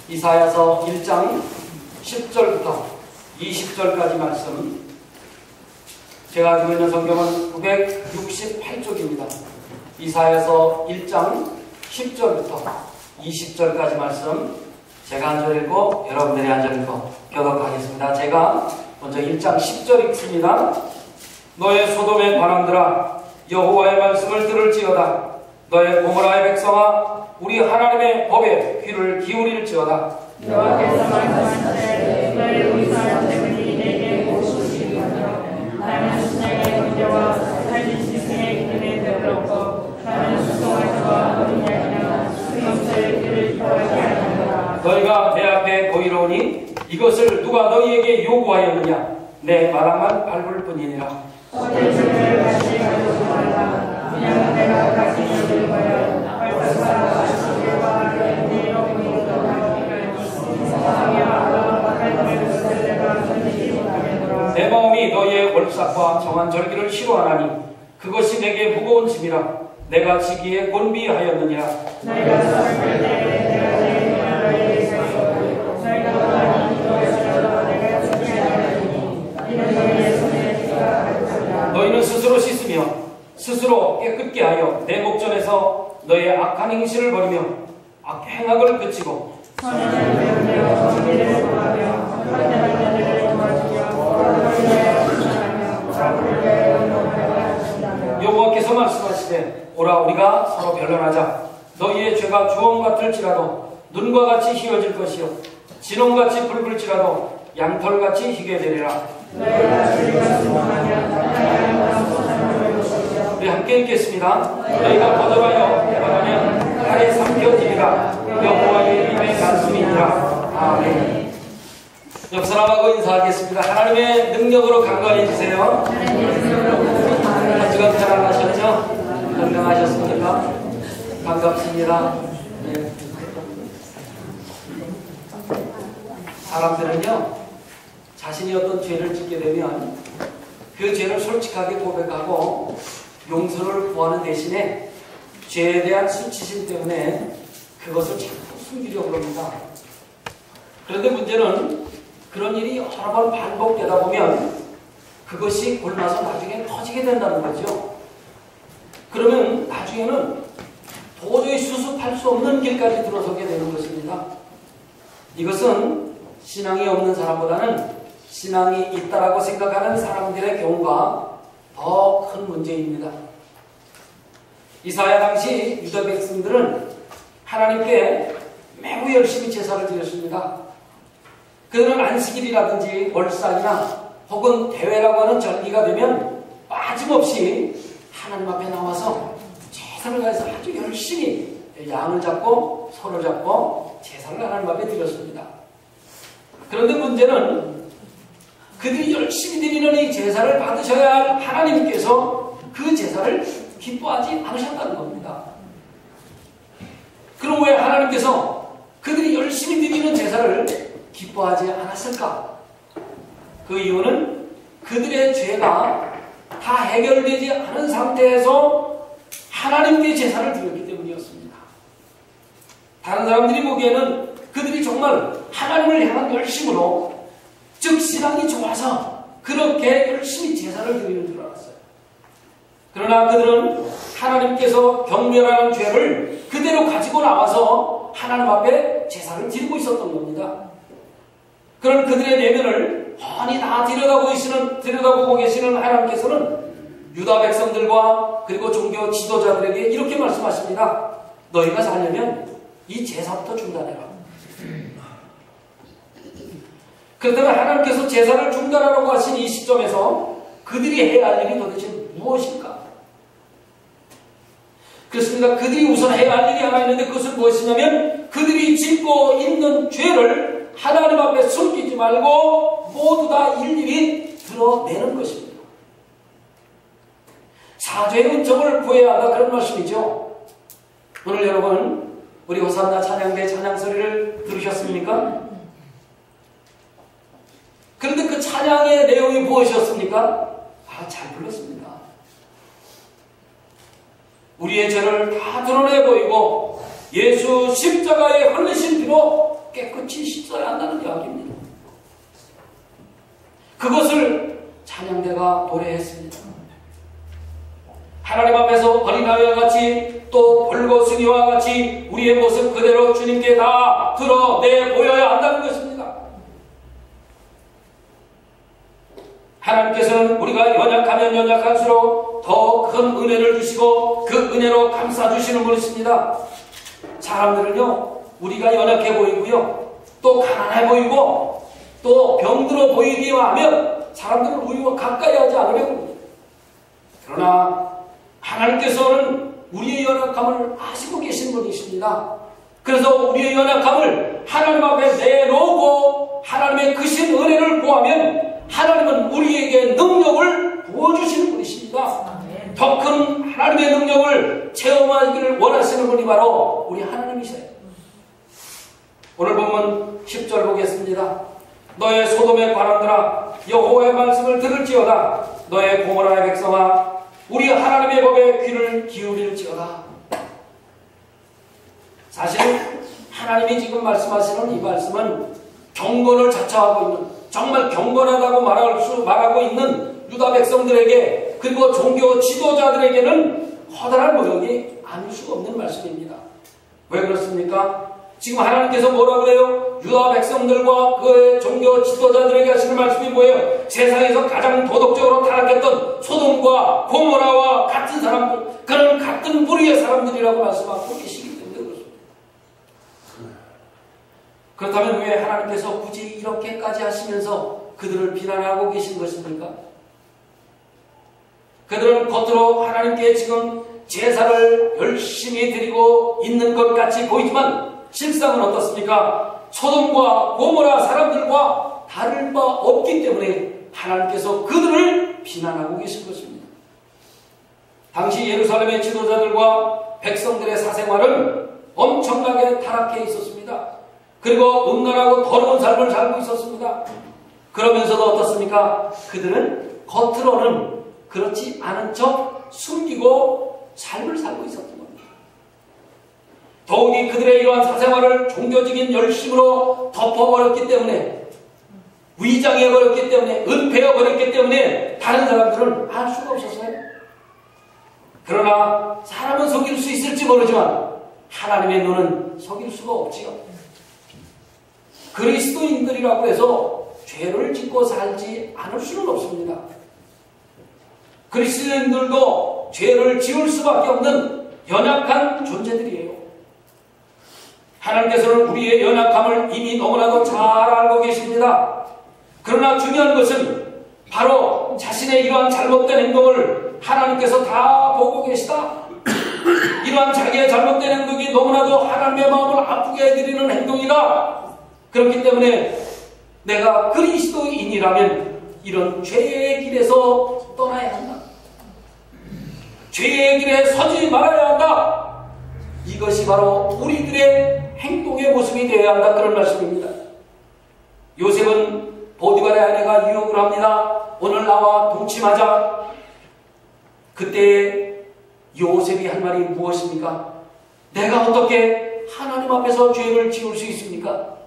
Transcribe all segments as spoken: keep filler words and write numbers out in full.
이사야서 일 장 십 절부터 이십 절까지 말씀. 제가 가지고 있는 성경은 구백육십팔 쪽입니다. 이사야서 일 장 십 절부터 이십 절까지 말씀. 제가 한 절 읽고 여러분들이 한 절 읽고 교독하겠습니다. 제가 먼저 일 장 십 절 읽습니다. 너의 소돔의 바람들아, 여호와의 말씀을 들을지어다. 너의 고모라의 백성아, 우리 하나님의 법에 귀를 기울일지어다. 여호와께서 말씀하시되 너희 우상 때문에 내게 오시리거니와 나는 신장의 문제와 살린 짐승의 기름에 배불렀고 나는 수송아지와 어린 양이나 수염소의 귀를 기뻐하지 않는다. 너희가 내 앞에 보이러오니 이것을 누가 너희에게 요구하였느냐? 내 마당만 밟을 뿐이니라. 어제를 다시 가져오지 말라. 그냥 내가 가진 일을 거야 벌써가 아시게와 내 영혼이 내 마음이 너희의 월삭과 정한 절기를 싫어하나니 그것이 내게 무거운 짐이라. 내가 지기에 곤비하였느니라. 너희가 설할 때 내가 내 너희에게 있었고 너희가 떠나니 너희가 내가 지지 않으니 이는 너희의 손에 피가 가득하리라. 너희는 스스로 씻으며 스스로 깨끗게 하여 내 목전에서 너희의 악한 행실을 버리며 악 행악을 그치고 선을 배우며 정의를 구하며 헛된 자들을 도와주며 여호와께서 말씀하시되 오라 우리가 서로 변론하자. 너희의 죄가 주홍 같을지라도 눈과 같이 희어질 것이요 진홍같이 붉을지라도 양털같이 희게 되리라. 우리 함께 읽겠습니다. 너희가 거절하여 대박하면 칼에 삼켜지리라. 여호와의 입에 말씀이니라. 아멘. 옆사람하고 인사하겠습니다. 하나님의 능력으로 강건해지세요. 한 주간 편안하셨죠? 건강하셨습니까? 반갑습니다. 네. 사람들은요, 자신이 어떤 죄를 짓게 되면 그 죄를 솔직하게 고백하고 용서를 구하는 대신에 죄에 대한 수치심 때문에 그것을 자꾸 숨기려고 합니다. 그런데 문제는 그런 일이 여러 번 반복되다 보면 그것이 골마서 나중에 터지게 된다는 거죠. 그러면 나중에는 도저히 수습할 수 없는 길까지 들어서게 되는 것입니다. 이것은 신앙이 없는 사람보다는 신앙이 있다라고 생각하는 사람들의 경우가 더 큰 문제입니다. 이사야 당시 유다 백성들은 하나님께 매우 열심히 제사를 드렸습니다. 그들은 안식일이라든지 월삭이나 혹은 대회라고 하는 절기가 되면 빠짐없이 하나님 앞에 나와서 제사를 가해서 아주 열심히 양을 잡고 소를 잡고 제사를 하나님 앞에 드렸습니다. 그런데 문제는 그들이 열심히 드리는 이 제사를 받으셔야 할 하나님께서 그 제사를 기뻐하지 않으셨다는 겁니다. 그럼 왜 하나님께서 그들이 열심히 드리는 제사를 기뻐하지 않았을까? 그 이유는 그들의 죄가 다 해결되지 않은 상태에서 하나님께 제사를 드렸기 때문이었습니다. 다른 사람들이 보기에는 그들이 정말 하나님을 향한 열심으로, 즉 신앙이 좋아서 그렇게 열심히 제사를 드리는 줄 알았어요. 그러나 그들은 하나님께서 경멸하는 죄를 그대로 가지고 나와서 하나님 앞에 제사를 드리고 있었던 겁니다. 그런 그들의 내면을 훤히 다 들여다보고 계시는, 들여다보고 계시는 하나님께서는 유다 백성들과 그리고 종교 지도자들에게 이렇게 말씀하십니다. 너희가 살려면 이 제사부터 중단해라. 그렇다면 하나님께서 제사를 중단하라고 하신 이 시점에서 그들이 해야 할 일이 도대체 무엇일까? 그렇습니다. 그들이 우선 해야 할 일이 하나 있는데 그것은 무엇이냐면 그들이 짓고 있는 죄를 하나님 앞에 숨기지 말고 모두 다 일일이 드러내는 것입니다. 사죄의 은총을 구해야 한다, 그런 말씀이죠. 오늘 여러분 우리 호산나 찬양대 찬양소리를 들으셨습니까? 그런데 그 찬양의 내용이 무엇이었습니까? 아, 잘 불렀습니다. 우리의 죄를 다 드러내 보이고 예수 십자가에 흘리신 피로 깨끗이 씻어야 한다는 이야기입니다. 그것을 찬양대가 노래했습니다. 하나님 앞에서 어린아이와 같이 또 벌거숭이와 같이 우리의 모습 그대로 주님께 다 드러내 보여야 한다는 것입니다. 하나님께서는 우리가 연약하면 연약할수록 더 큰 은혜를 주시고 그 은혜로 감싸주시는 분이십니다. 사람들은요, 우리가 연약해 보이고요, 또 가난해 보이고 또 병들어 보이기만 하면 사람들은 우리와 가까이 하지 않으려고 합니다. 그러나 하나님께서는 우리의 연약함을 아시고 계신 분이십니다. 그래서 우리의 연약함을 하나님 앞에 내놓고 하나님의 크신 은혜를 구하면 하나님은 우리에게 능력을 부어주시는 분이십니다. 더 큰 하나님의 능력을 체험하기를 원하시는 분이 바로 우리 하나님이세요. 오늘 본문 십 절 보겠습니다. 너의 소돔의 바람들아 여호와의 말씀을 들을지어다. 너의 고모라의 백성아 우리 하나님의 법에 귀를 기울일지어다. 사실 하나님이 지금 말씀하시는 이 말씀은 경건을 자처하고 있는, 정말 경건하다고 말할 수, 말하고 있는 유다 백성들에게, 그리고 종교 지도자들에게는 커다란 모욕이 아닐 수 없는 말씀입니다. 왜 그렇습니까? 지금 하나님께서 뭐라 그래요? 유다 백성들과 그의 종교 지도자들에게 하시는 말씀이 뭐예요? 세상에서 가장 도덕적으로 타락했던 소돔과 고모라와 같은 사람들, 그런 같은 부류의 사람들이라고 말씀하고 계시기 때문에 그렇습니다. 그렇다면 왜 하나님께서 굳이 이렇게까지 하시면서 그들을 비난하고 계신 것입니까? 그들은 겉으로 하나님께 지금 제사를 열심히 드리고 있는 것 같이 보이지만 실상은 어떻습니까? 소돔과 고모라 사람들과 다를 바 없기 때문에 하나님께서 그들을 비난하고 계신 것입니다. 당시 예루살렘의 지도자들과 백성들의 사생활은 엄청나게 타락해 있었습니다. 그리고 음란하고 더러운 삶을 살고 있었습니다. 그러면서도 어떻습니까? 그들은 겉으로는 그렇지 않은 척 숨기고 삶을 살고 있었던 겁니다. 더욱이 그들의 이러한 사생활을 종교적인 열심으로 덮어버렸기 때문에, 위장해버렸기 때문에, 은폐해버렸기 때문에 다른 사람들은 알 수가 없었어요. 그러나 사람은 속일 수 있을지 모르지만 하나님의 눈은 속일 수가 없지요. 그리스도인들이라고 해서 죄를 짓고 살지 않을 수는 없습니다. 그리스도인들도 죄를 지을 수밖에 없는 연약한 존재들이에요. 하나님께서는 우리의 연약함을 이미 너무나도 잘 알고 계십니다. 그러나 중요한 것은 바로 자신의 이러한 잘못된 행동을 하나님께서 다 보고 계시다. 이러한 자기의 잘못된 행동이 너무나도 하나님의 마음을 아프게 해드리는 행동이다. 그렇기 때문에 내가 그리스도인이라면 이런 죄의 길에서 떠나야 한다. 죄의 길에 서지 말아야 한다. 이것이 바로 우리들의 행동의 모습이 되어야 한다. 그런 말씀입니다. 요셉은 보디발의 아내가 유혹을 합니다. 오늘 나와 동침하자. 그때 요셉이 한 말이 무엇입니까? 내가 어떻게 하나님 앞에서 죄를 지을 수 있습니까?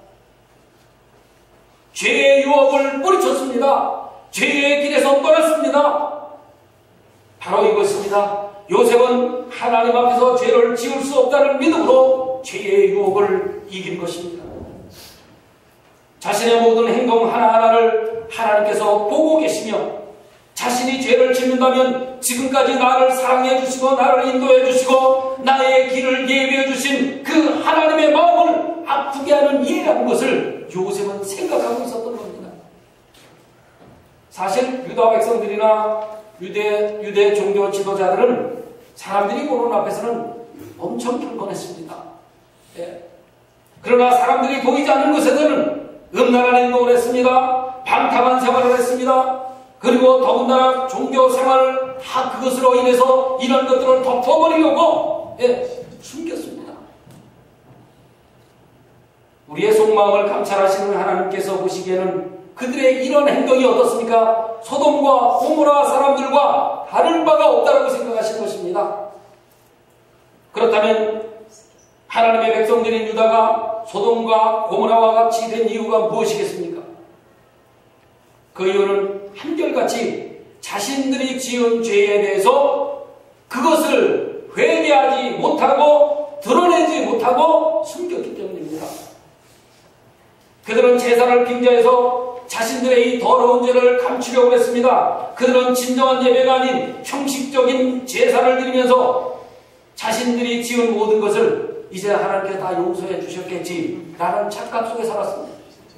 죄의 유혹을 뿌리쳤습니다. 죄의 길에서 떠났습니다. 바로 이것입니다. 요셉은 하나님 앞에서 죄를 지을 수 없다는 믿음으로 죄의 유혹을 이긴 것입니다. 자신의 모든 행동 하나하나를 하나님께서 보고 계시며, 자신이 죄를 짓는다면 지금까지 나를 사랑해 주시고 나를 인도해 주시고 나의 길을 예비해 주신 그 하나님의 마음을 아프게 하는 일이라는 것을 요셉은 생각하고 있었던 겁니다. 사실 유다 백성들이나 유대, 유대 종교 지도자들은 사람들이 보는 앞에서는 엄청 경건했습니다. 예. 그러나 사람들이 보이지 않는 것에서는 음란한 행동을 했습니다. 방탕한 생활을 했습니다. 그리고 더군다나 종교 생활을 다 그것으로 인해서 이런 것들을 덮어버리려고 예, 숨겼습니다. 우리의 속마음을 감찰하시는 하나님께서 보시기에는 그들의 이런 행동이 어떻습니까? 소돔과 고모라 사람들과 다른 바가 없다라고 생각하시는 것입니다. 그렇다면 하나님의 백성들인 유다가 소돔과 고모라와 같이 된 이유가 무엇이겠습니까? 그 이유는 한결같이 자신들이 지은 죄에 대해서 그것을 회개하지 못하고 드러내지 못하고 숨겼기 때문입니다. 그들은 제사를 빙자해서 자신들의 이 더러운 죄를 감추려고 했습니다. 그들은 진정한 예배가 아닌 형식적인 제사를 드리면서 자신들이 지은 모든 것을 이제 하나님께 다 용서해 주셨겠지 라는 착각 속에 살았습니다.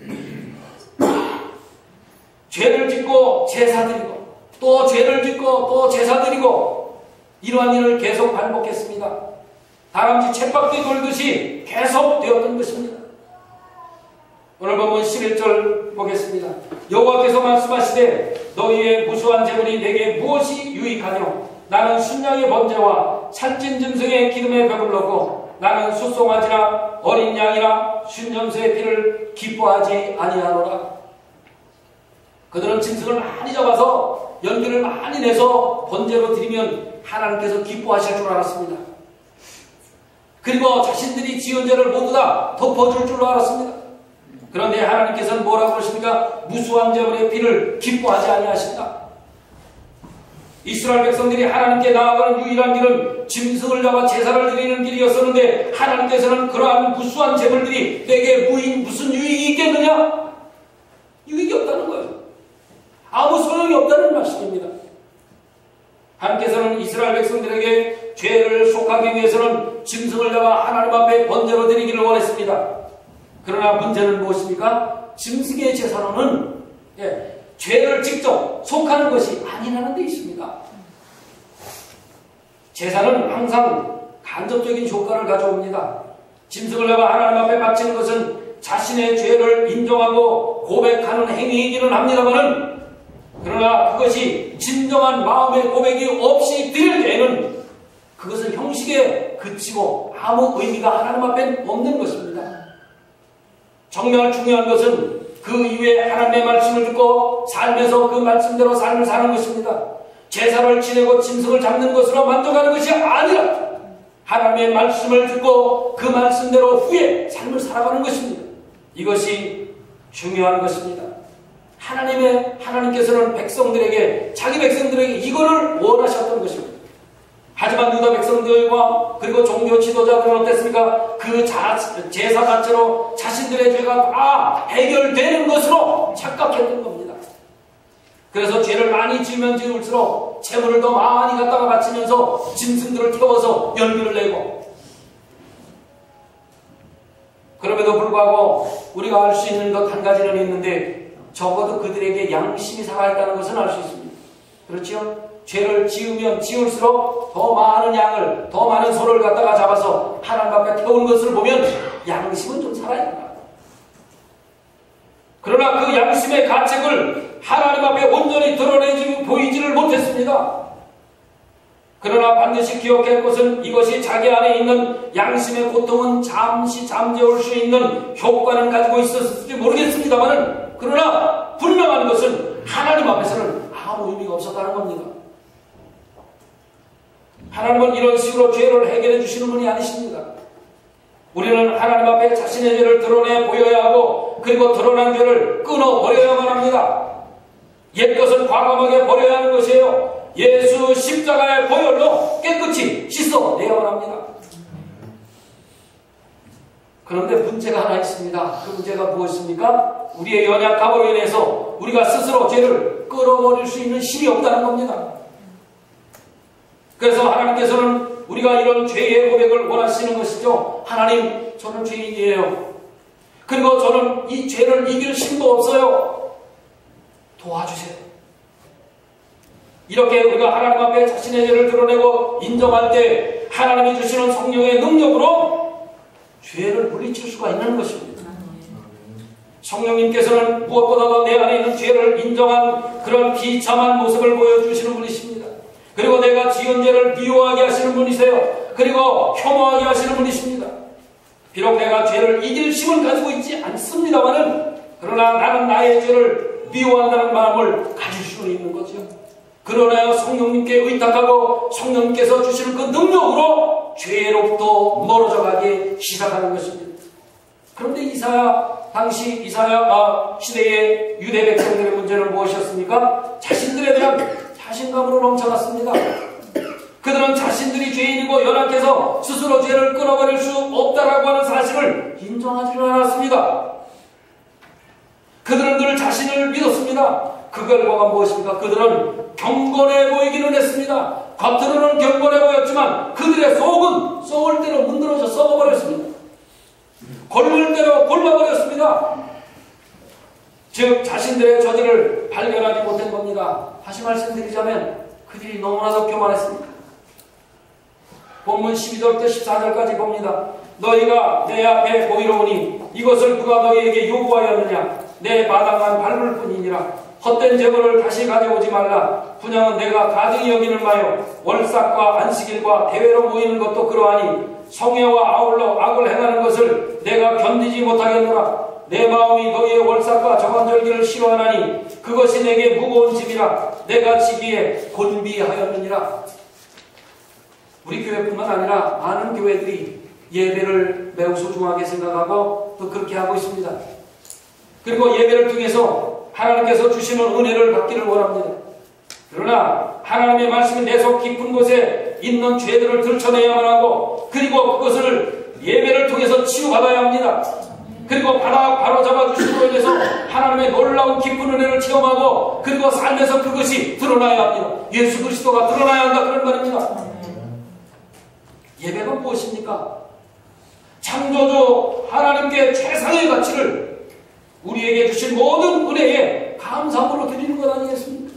죄를 짓고 제사 드리고 또 죄를 짓고 또 제사 드리고 이러한 일을 계속 반복했습니다. 다람쥐 쳇바퀴 돌듯이 계속 되었던 것입니다. 오늘 본문 십일 절 보겠습니다. 여호와께서 말씀하시되 너희의 무수한 재물이 내게 무엇이 유익하뇨? 나는 순양의 번제와 살찐 짐승의 기름에 배불렀고 나는 숫송아지나 어린 양이나 순염소의 피를 기뻐하지 아니하노라. 그들은 짐승을 많이 잡아서 연기를 많이 내서 번제로 드리면 하나님께서 기뻐하실 줄 알았습니다. 그리고 자신들이 지은 죄를 모두 다 덮어줄 줄 알았습니다. 그런데 하나님께서는 뭐라고 그러십니까? 무수한 재물의 피를 기뻐하지 아니하신다. 이스라엘 백성들이 하나님께 나아가는 유일한 길은 짐승을 잡아 제사를 드리는 길이었었는데 하나님께서는 그러한 무수한 재물들이 내게 무인 무슨 유익이 있겠느냐? 유익이 없다는 거예요. 아무 소용이 없다는 말씀입니다. 하나님께서는 이스라엘 백성들에게 죄를 속하기 위해서는 짐승을 잡아 하나님 앞에 번제로 드리기를 원했습니다. 그러나 문제는 무엇입니까? 짐승의 제사로는 예, 죄를 직접 속하는 것이 아니라는 데 있습니다. 제사는 항상 간접적인 효과를 가져옵니다. 짐승을 잡아 하나님 앞에 바치는 것은 자신의 죄를 인정하고 고백하는 행위이기는 합니다만은 그러나 그것이 진정한 마음의 고백이 없이 드릴 때에는 그것은 형식에 그치고 아무 의미가 하나님 앞엔 없는 것입니다. 정말 중요한 것은 그 이후에 하나님의 말씀을 듣고 삶에서 그 말씀대로 삶을 사는 것입니다. 제사를 지내고 짐승을 잡는 것으로 만족하는 것이 아니라 하나님의 말씀을 듣고 그 말씀대로 후에 삶을 살아가는 것입니다. 이것이 중요한 것입니다. 하나님의, 하나님께서는 백성들에게, 자기 백성들에게 이거를 원하셨던 것입니다. 하지만 유다 백성들과 그리고 종교 지도자들은 어땠습니까? 그 자, 제사 자체로 자신들의 죄가 다 해결되는 것으로 착각했던 겁니다. 그래서 죄를 많이 지으면 지을수록 재물을 더 많이 갖다가 바치면서 짐승들을 태워서 연기를 내고, 그럼에도 불구하고 우리가 알 수 있는 것 한 가지는 있는데 적어도 그들에게 양심이 살아있다는 것은 알 수 있습니다. 그렇죠? 죄를 지으면 지을수록 더 많은 양을, 더 많은 소를 갖다가 잡아서 하나님 앞에 태우는 것을 보면 양심은 좀 살아있다. 그러나 그 양심의 가책을 하나님 앞에 온전히 드러내지 보이지를 못했습니다. 그러나 반드시 기억할 것은 이것이 자기 안에 있는 양심의 고통은 잠시 잠재울 수 있는 효과는 가지고 있었을지 모르겠습니다만, 그러나 분명한 것은 하나님 앞에서는 아무 의미가 없었다는 겁니다. 하나님은 이런 식으로 죄를 해결해 주시는 분이 아니십니다. 우리는 하나님 앞에 자신의 죄를 드러내 보여야 하고, 그리고 드러난 죄를 끊어버려야만 합니다. 옛것은 과감하게 버려야 하는 것이에요. 예수 십자가의 보혈로 깨끗이 씻어내야만 합니다. 그런데 문제가 하나 있습니다. 그 문제가 무엇입니까? 우리의 연약함으로 인해서 우리가 스스로 죄를 끌어버릴 수 있는 힘이 없다는 겁니다. 그래서 하나님께서는 우리가 이런 죄의 고백을 원하시는 것이죠. 하나님, 저는 죄인이에요. 그리고 저는 이 죄를 이길 힘도 없어요. 도와주세요. 이렇게 우리가 하나님 앞에 자신의 죄를 드러내고 인정할 때 하나님이 주시는 성령의 능력으로 죄를 물리칠 수가 있는 것입니다. 성령님께서는 무엇보다도 내 안에 있는 죄를 인정한 그런 비참한 모습을 보여주시는 분이십니다. 그리고 내가 지은 죄를 미워하게 하시는 분이세요. 그리고 혐오하게 하시는 분이십니다. 비록 내가 죄를 이길 힘을 가지고 있지 않습니다만은, 그러나 나는 나의 죄를 미워한다는 마음을 가질 수 있는 거죠. 그러나 성령님께 의탁하고 성령님께서 주시는 그 능력으로 죄로부터 멀어져 가기 시작하는 것입니다. 그런데 이사야 당시 이사야 시대의 유대 백성들의 문제는 무엇이었습니까? 자신들에 대한 자신감으로 넘쳐났습니다. 그들은 자신들이 죄인이고 연약해서 스스로 죄를 끊어버릴 수 없다라고 하는 사실을 인정하지는 않았습니다. 그들은 늘 자신을 믿었습니다. 그 결과가 무엇입니까? 그들은 경건해 보이기는 했습니다. 겉으로는 경건해 보였지만 그들의 속은 썩을 대로 문드러져 썩어버렸습니다. 골물 대로 골마버렸습니다. 즉 자신들의 저지를 발견하지 못한 겁니다. 다시 말씀드리자면 그들이 너무나도 교만했습니다. 본문 십이 절부터 십사 절까지 봅니다. 너희가 내 앞에 보이러오니 이것을 누가 너희에게 요구하였느냐? 내 마당만 밟을 뿐이니라. 헛된 재물을 다시 가져오지 말라. 분양은 내가 가증히 여기는 마요. 월삭과 안식일과 대회로 모이는 것도 그러하니 성회와 아울러 악을 행하는 것을 내가 견디지 못하겠노라. 내 마음이 너희의 월삭과 정한절기를 싫어하나니 그것이 내게 무거운 짐이라. 내가 지기에 곤비하였느니라. 우리 교회뿐만 아니라 많은 교회들이 예배를 매우 소중하게 생각하고 또 그렇게 하고 있습니다. 그리고 예배를 통해서 하나님께서 주시는 은혜를 받기를 원합니다. 그러나 하나님의 말씀이 내 속 깊은 곳에 있는 죄들을 들춰내야만 하고 그리고 그것을 예배를 통해서 치유받아야 합니다. 그리고 바로, 바로 잡아주심으로 인해서 하나님의 놀라운 깊은 은혜를 체험하고 그리고 삶에서 그것이 드러나야 합니다. 예수 그리스도가 드러나야 한다 그런 말입니다. 예배가 무엇입니까? 창조주 하나님께 최상의 가치를 우리에게 주신 모든 은혜에 감사함으로 드리는 것 아니겠습니까?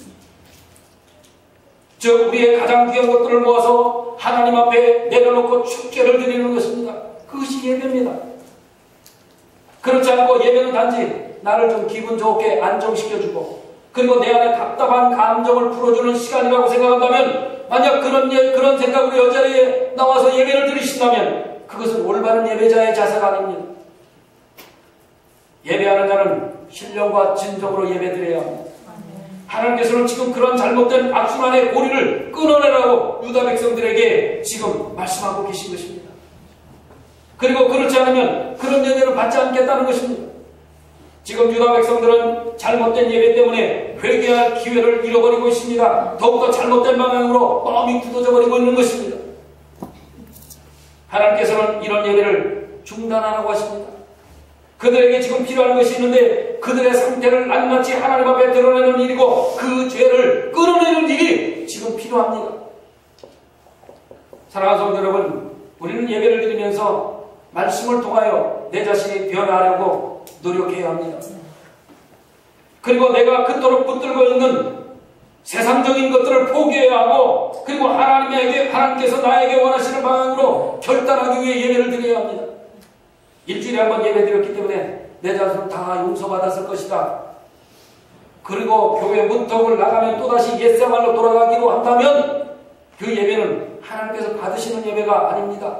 즉 우리의 가장 귀한 것들을 모아서 하나님 앞에 내려놓고 축제를 드리는 것입니다. 그것이 예배입니다. 그렇지 않고 예배는 단지 나를 좀 기분 좋게 안정시켜주고 그리고 내 안에 답답한 감정을 풀어주는 시간이라고 생각한다면 만약 그런, 예, 그런 생각으로 여자리에 나와서 예배를 드리신다면 그것은 올바른 예배자의 자세가 아닙니다. 예배하는 자는 신령과 진정으로 예배드려야 합니다. 하나님께서는 지금 그런 잘못된 악순환의 고리를 끊어내라고 유다 백성들에게 지금 말씀하고 계신 것입니다. 그리고 그렇지 않으면 그런 예배를 받지 않겠다는 것입니다. 지금 유다 백성들은 잘못된 예배 때문에 회개할 기회를 잃어버리고 있습니다. 더욱더 잘못된 방향으로 마음이 굳어져 버리고 있는 것입니다. 하나님께서는 이런 예배를 중단하라고 하십니다. 그들에게 지금 필요한 것이 있는데 그들의 상태를 낱낱이 하나님 앞에 드러내는 일이고 그 죄를 끊어내는 일이 지금 필요합니다. 사랑하는 성도 여러분, 우리는 예배를 드리면서 말씀을 통하여 내 자신이 변화하려고 노력해야 합니다. 그리고 내가 그토록 붙들고 있는 세상적인 것들을 포기해야 하고 그리고 하나님에게, 하나님께서 나에게 원하시는 방향으로 결단하기 위해 예배를 드려야 합니다. 일주일에 한 번 예배 드렸기 때문에 내 자신은 다 용서받았을 것이다. 그리고 교회 문턱을 나가면 또다시 옛생활로 돌아가기로 한다면 그 예배는 하나님께서 받으시는 예배가 아닙니다.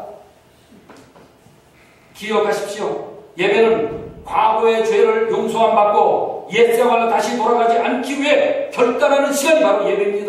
기억하십시오. 예배는 과거의 죄를 용서함 받고 옛생활로 다시 돌아가지 않기 위해 결단하는 시간이 바로 예배입니다.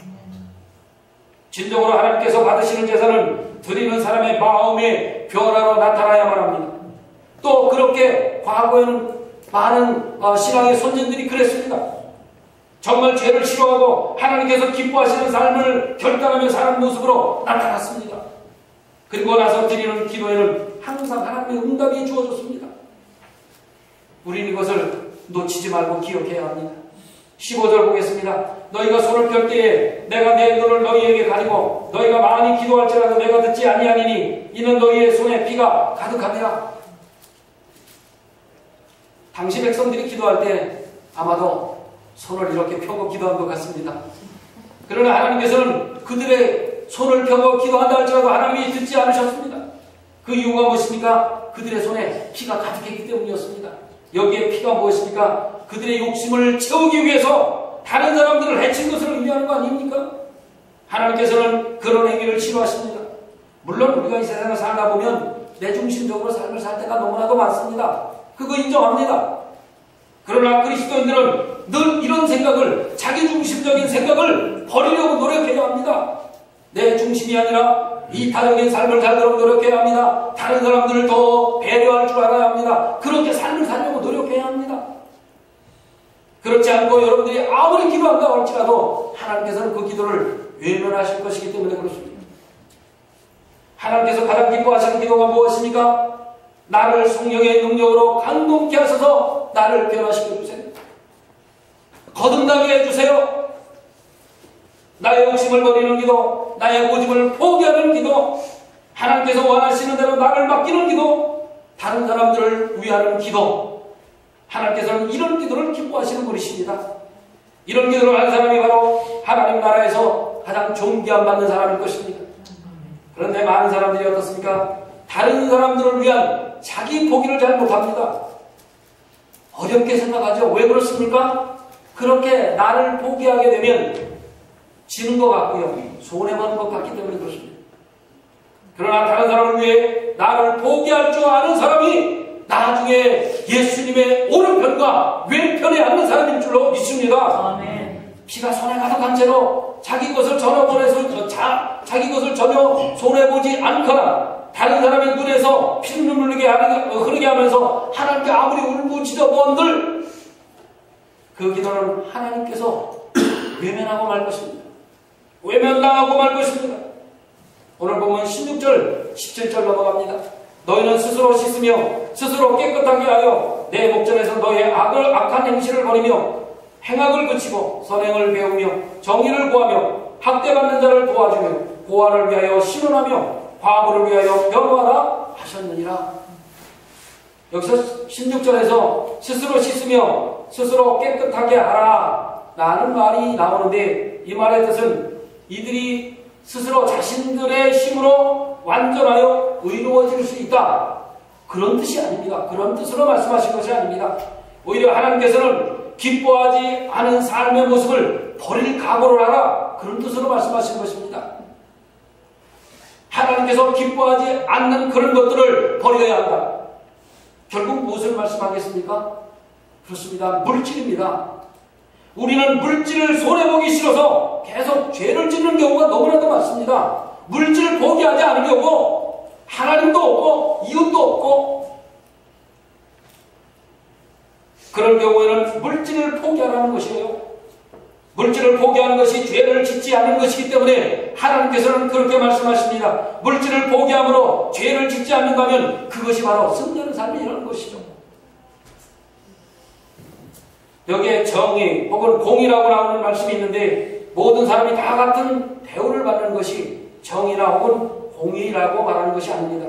진정으로 하나님께서 받으시는 제사는 드리는 사람의 마음의 변화로 나타나야만 합니다. 또 그렇게 과거에는 많은 어, 신앙의 선진들이 그랬습니다. 정말 죄를 싫어하고 하나님께서 기뻐하시는 삶을 결단하며 사는 모습으로 나타났습니다. 그리고 나서 드리는 기도에는 항상 하나님의 응답이 주어졌습니다. 우리는 이것을 놓치지 말고 기억해야 합니다. 십오 절 보겠습니다. 너희가 손을 펼 때에 내가 내 눈을 너희에게 가리고 너희가 많이 기도할지라도 내가 듣지 아니하니니 이는 너희의 손에 피가 가득함이라. 당시 백성들이 기도할 때 아마도 손을 이렇게 펴고 기도한 것 같습니다. 그러나 하나님께서는 그들의 손을 펴고 기도한다 할지라도 하나님이 듣지 않으셨습니다. 그 이유가 무엇입니까? 그들의 손에 피가 가득했기 때문이었습니다. 여기에 피가 무엇입니까? 그들의 욕심을 채우기 위해서 다른 사람들을 해친 것을 의미하는 거 아닙니까? 하나님께서는 그런 행위를 싫어하십니다. 물론 우리가 이 세상을 살다 보면 내중심적으로 삶을 살 때가 너무나도 많습니다. 그거 인정합니다. 그러나 그리스도인들은 늘 이런 생각을, 자기중심적인 생각을 버리려고 노력해야 합니다. 내 중심이 아니라 이타적인 삶을 살도록 노력해야 합니다. 다른 사람들을 더 배려할 줄 알아야 합니다. 그렇게 삶을 살려고 노력해야 합니다. 그렇지 않고 여러분들이 아무리 기도한다고 할지라도 하나님께서는 그 기도를 외면하실 것이기 때문에 그렇습니다. 하나님께서 가장 기뻐하시는 기도가 무엇입니까? 나를 성령의 능력으로 강동케 하셔서 나를 변화시켜 주세요. 거듭나게 해주세요. 나의 욕심을 버리는 기도, 나의 고집을 포기하는 기도, 하나님께서 원하시는 대로 나를 맡기는 기도, 다른 사람들을 위하는 기도. 하나님께서는 이런 기도를 기뻐하시는 분이십니다. 이런 기도를 하는 사람이 바로 하나님 나라에서 가장 존귀함 받는 사람일 것입니다. 그런데 많은 사람들이 어떻습니까? 다른 사람들을 위한 자기 포기를 잘 못합니다. 어렵게 생각하죠. 왜 그렇습니까? 그렇게 나를 포기하게 되면 지는 것 같고요. 손해보는 것 같기 때문에 그렇습니다. 그러나 다른 사람을 위해 나를 포기할 줄 아는 사람이 나중에 예수님의 오른편과 왼편에 앉는 사람인 줄로 믿습니다. 아멘. 피가 손에 가득한 채로 자기 것을 전혀 보내서 자, 자기 것을 전혀 손해보지 않거나 다른 사람의 눈에서 피를 흘리게 흐르게 하면서 하나님께 아무리 울부짖어본들 그 기도는 하나님께서 외면하고 말 것입니다. 외면당하고 말 것입니다. 오늘 보면 십육 절, 십칠 절 넘어갑니다. 너희는 스스로 씻으며 스스로 깨끗하게 하여 내 목전에서 너희의 악을 악한 행실을 버리며 행악을 그치고 선행을 배우며 정의를 구하며 학대받는 자를 도와주며 고아를 위하여 신원하며 과부를 위하여 변호하라 하셨느니라. 여기서 십육 절에서 스스로 씻으며 스스로 깨끗하게 하라 라는 말이 나오는데 이 말의 뜻은 이들이 스스로 자신들의 힘으로 완전하여 의로워질 수 있다. 그런 뜻이 아닙니다. 그런 뜻으로 말씀하신 것이 아닙니다. 오히려 하나님께서는 기뻐하지 않은 삶의 모습을 버릴 각오를 하라. 그런 뜻으로 말씀하신 것입니다. 하나님께서 기뻐하지 않는 그런 것들을 버려야 한다. 결국 무엇을 말씀하겠습니까? 그렇습니다. 물질입니다. 우리는 물질을 손해보기 싫어서 계속 죄를 짓는 경우가 너무나도 많습니다. 물질을 포기하지 않으려고 하나님도 없고 이웃도 없고 그런 경우에는 물질을 포기하라는 것이에요. 물질을 포기하는 것이 죄를 짓지 않는 것이기 때문에 하나님께서는 그렇게 말씀하십니다. 물질을 포기함으로 죄를 짓지 않는다면 그것이 바로 승리하는 삶이라는 것이죠. 여기에 정의 혹은 공의라고 나오는 말씀이 있는데 모든 사람이 다 같은 대우를 받는 것이 정의나 혹은 공의라고 말하는 것이 아닙니다.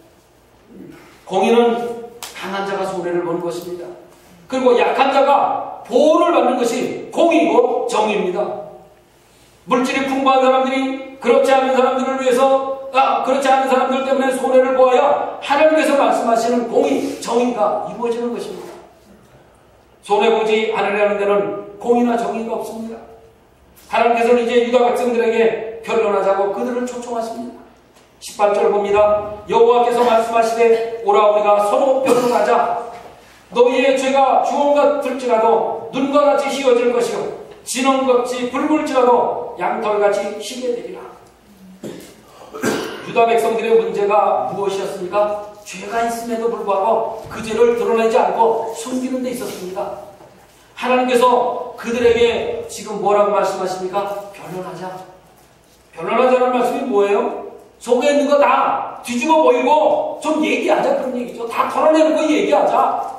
공의는 강한 자가 손해를 보는 것입니다. 그리고 약한 자가 보호를 받는 것이 공의고 정의입니다. 물질이 풍부한 사람들이 그렇지 않은 사람들을 위해서 아, 그렇지 않은 사람들 때문에 손해를 보아야 하나님께서 말씀하시는 공의, 정의가 이루어지는 것입니다. 손해보지 않으려는 데는 공의나 정의가 없습니다. 하나님께서는 이제 유다 백성들에게 변론하자고 그들을 초청하십니다. 십팔 절 봅니다. 여호와께서 말씀하시되 오라 우리가 서로 변론하자. 너희의 죄가 주홍 같을지라도 눈과 같이 휘어질 것이요 진홍같이 붉을지라도 양털같이 희게 되리라. 유다 백성들의 문제가 무엇이었습니까? 죄가 있음에도 불구하고 그 죄를 드러내지 않고 숨기는 데 있었습니다. 하나님께서 그들에게 지금 뭐라고 말씀하십니까? 변론하자. 변론하자는 말씀이 뭐예요? 속에 있는 거 다 뒤집어 보이고 좀 얘기하자 그런 얘기죠. 다 털어내는 거 얘기하자.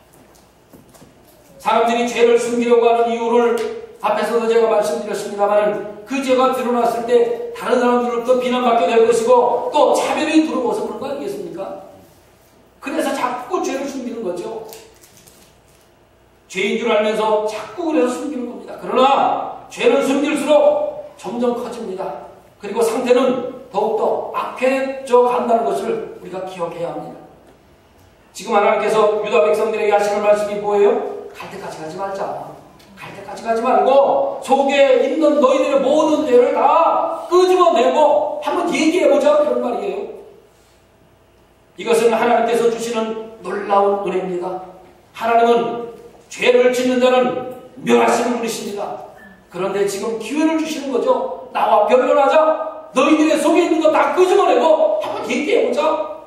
사람들이 죄를 숨기려고 하는 이유를 앞에서도 제가 말씀드렸습니다만 그 죄가 드러났을 때 다른 사람들로부터 비난받게 될 것이고 또 차별이 들어와서 그런 거 아니겠습니까? 그래서 자꾸 죄를 숨기는 거죠. 죄인 줄 알면서 자꾸 그래서 숨기는 겁니다. 그러나 죄는 숨길수록 점점 커집니다. 그리고 상태는 더욱더 악해져 간다는 것을 우리가 기억해야 합니다. 지금 하나님께서 유다 백성들에게 하시는 말씀이 뭐예요? 갈 때까지 가지 말자. 갈 때까지 가지 말고 속에 있는 너희들의 모든 죄를 다 끄집어내고 한번 얘기해보자 그런 말이에요. 이것은 하나님께서 주시는 놀라운 은혜입니다. 하나님은 죄를 짓는 자는 멸하시는 분이십니다. 그런데 지금 기회를 주시는 거죠. 나와 변론하자. 너희들의 속에 있는 거 다 끄집어내고 한번 얘기해보자.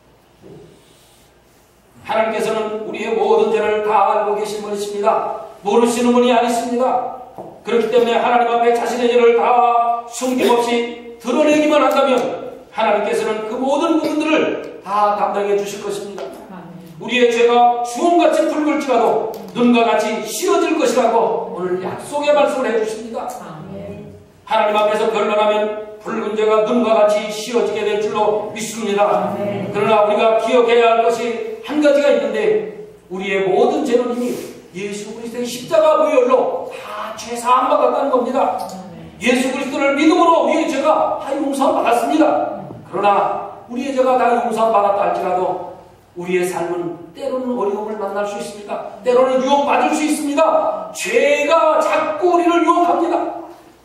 하나님께서는 우리의 모든 죄를 다 알고 계신 분이십니다. 모르시는 분이 아니십니다. 그렇기 때문에 하나님 앞에 자신의 죄를 다 숨김없이 드러내기만 한다면 하나님께서는 그 모든 부분들을 다 담당해 주실 것입니다. 우리의 죄가 주홍같이 붉을지라도 눈과 같이 씌어질 것이라고 오늘 약속의 말씀을 해주십니다. 하나님 앞에서 변론하면 붉은 죄가 눈과 같이 씌어지게 될 줄로 믿습니다. 그러나 우리가 기억해야 할 것이 한 가지가 있는데, 우리의 모든 죄는 이미 예수 그리스도의 십자가 보혈로 다 죄사함 받았다는 겁니다. 예수 그리스도를 믿음으로 우리의 죄가 다 용서함 받았습니다. 그러나 우리의 죄가 다 용서함 받았다 할지라도 우리의 삶은 때로는 어려움을 만날 수 있습니다. 때로는 유혹받을 수 있습니다. 죄가 자꾸 우리를 유혹합니다.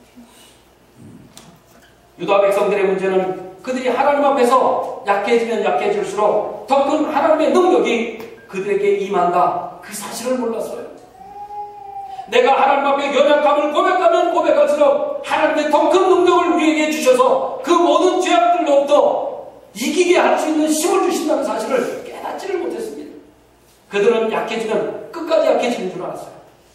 유다 백성들의 문제는 그들이 하나님 앞에서 약해지면 약해질수록 더 큰 하나님의 능력이 그들에게 임한다, 그 사실을 몰랐어요. 내가 하나님 앞에 연약함을 고백하면 고백할수록 하나님의 더 큰 능력을 우리에게 주셔서 그 모든 죄악들로부터 이기게 할 수 있는 힘을 주신다는 사실을 깨닫지를 못했습니다. 그들은 약해지면 끝까지 약해지는 줄 알았어요.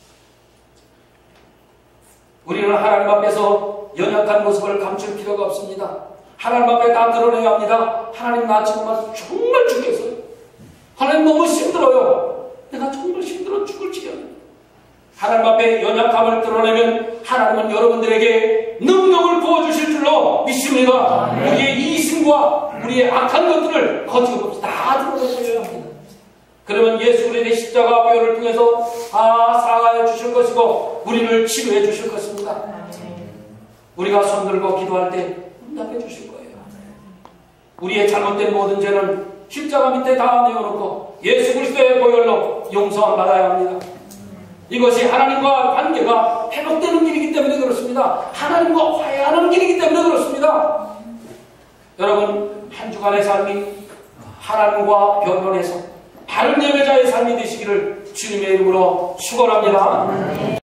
우리는 하나님 앞에서 연약한 모습을 감출 필요가 없습니다. 하나님 앞에 다 드러내야 합니다. 하나님, 나 정말 정말 죽겠어요. 하나님, 너무 힘들어요. 내가 정말 힘들어 죽을 지경입니다. 하나님 앞에 연약함을 드러내면 하나님은 여러분들에게 능력을 부어주실 줄로 믿습니다. 아, 네. 우리의 이심과 우리의 악한 것들을 거짓없이 다 드러내줘야 합니다. 그러면 예수 그리스도의 십자가 보혈을 통해서 다 사하여 주실 것이고 우리를 치료해 주실 것입니다. 아, 네. 우리가 손들고 기도할 때 응답해 주실 거예요. 우리의 잘못된 모든 죄는 십자가 밑에 다 내어놓고 예수 그리스도의 보혈로 용서함 받아야 합니다. 이것이 하나님과 관계가 회복되는 길이기 때문에 그렇습니다. 하나님과 화해하는 길이기 때문에 그렇습니다. 여러분, 한 주간의 삶이 하나님과 변론해서 바른 예배자의 삶이 되시기를 주님의 이름으로 축원합니다.